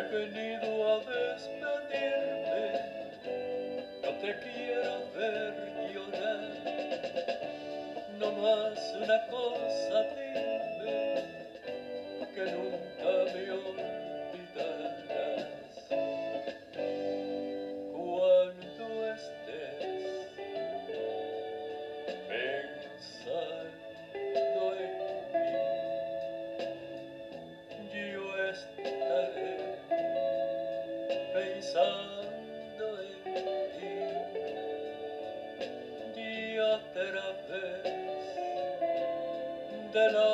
venido a despedirme, no te quiero ver llorar, no más una cosa dime, que nunca me olvidarás. Cuando estés pensando en mí, yo estaré pensando en ti, y otra vez de la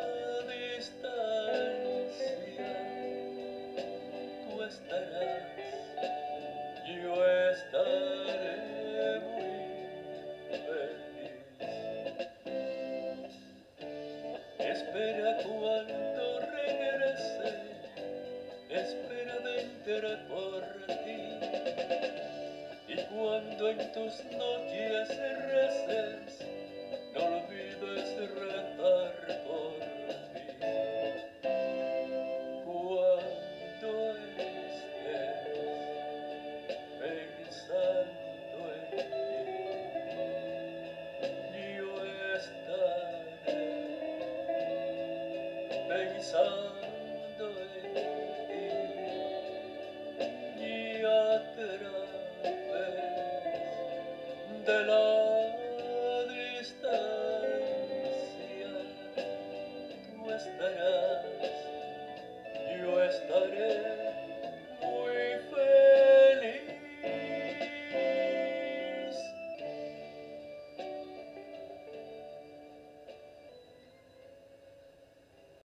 distancia tú estarás, yo estaré muy feliz. Espera cuando regrese, espera vendré por ti, y cuando en tus noches reces, no olvides rezar por mí. Cuando estés pensando en mí, yo estaré pensando en ti, y otra vez de la